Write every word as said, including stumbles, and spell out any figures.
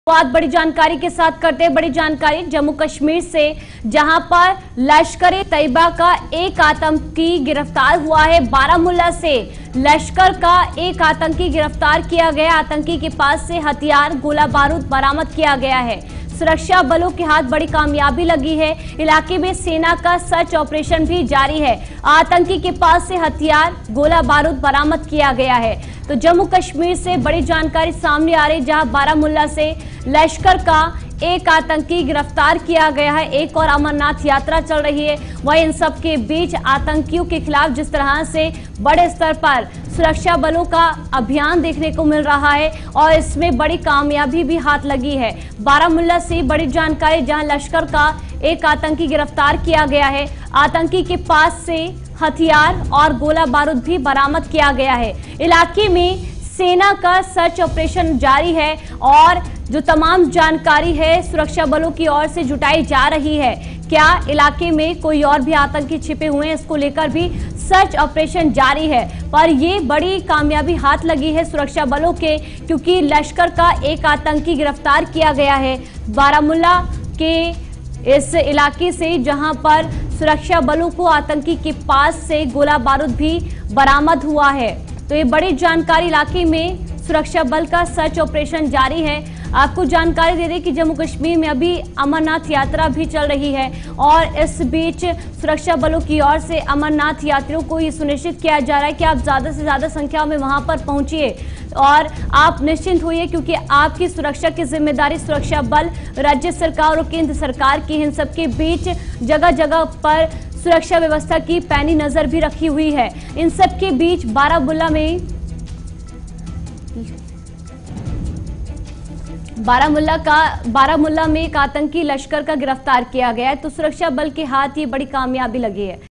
बात बड़ी जानकारी के साथ करते हैं। बड़ी जानकारी जम्मू कश्मीर से, जहां पर लश्कर तैयबा का एक आतंकी गिरफ्तार हुआ है। बारामूला से लश्कर का एक आतंकी गिरफ्तार किया गया। आतंकी के पास से हथियार, गोला बारूद बरामद किया गया है। सुरक्षा बलों के हाथ बड़ी कामयाबी लगी है। इलाके में सेना का सर्च ऑपरेशन भी जारी है। आतंकी के पास से हथियार, गोला बारूद बरामद किया गया है। तो जम्मू कश्मीर से बड़ी जानकारी सामने आ रही, जहां बारामूला से लश्कर का एक आतंकी गिरफ्तार किया गया है। एक और अमरनाथ यात्रा चल रही है। वहीं इन सब के बीच आतंकियों के खिलाफ जिस तरह से बड़े स्तर पर सुरक्षा बलों का अभियान देखने को मिल रहा है और इसमें बड़ी कामयाबी भी हाथ लगी है। बारामूला से बड़ी जानकारी, जहां लश्कर का एक आतंकी गिरफ्तार किया गया है। आतंकी के पास से हथियार और गोला बारूद भी बरामद किया गया है। इलाके में सेना का सर्च ऑपरेशन जारी है और जो तमाम जानकारी है सुरक्षा बलों की ओर से जुटाई जा रही है। क्या इलाके में कोई और भी आतंकी छिपे हुए हैं, इसको लेकर भी सर्च ऑपरेशन जारी है। पर ये बड़ी कामयाबी हाथ लगी है सुरक्षा बलों के, क्योंकि लश्कर का एक आतंकी गिरफ्तार किया गया है बारामूला के इस इलाके से, जहां पर सुरक्षा बलों को आतंकी के पास से गोला बारूद भी बरामद हुआ है। तो ये बड़ी जानकारी, इलाके में सुरक्षा बल का सर्च ऑपरेशन जारी है। आपको जानकारी दे दें कि जम्मू कश्मीर में अभी अमरनाथ यात्रा भी चल रही है और इस बीच सुरक्षा बलों की ओर से अमरनाथ यात्रियों को ये सुनिश्चित किया जा रहा है कि आप ज्यादा से ज्यादा संख्या में वहां पर पहुंचिए और आप निश्चिंत होइए, क्योंकि आपकी सुरक्षा की जिम्मेदारी सुरक्षा बल, राज्य सरकार और केंद्र सरकार की, इन सबके बीच जगह जगह पर सुरक्षा व्यवस्था की पैनी नजर भी रखी हुई है। इन सब के बीच बारामूला में बारामूला का बारामूला में एक आतंकी लश्कर का गिरफ्तार किया गया है। तो सुरक्षा बल के हाथ ये बड़ी कामयाबी लगी है।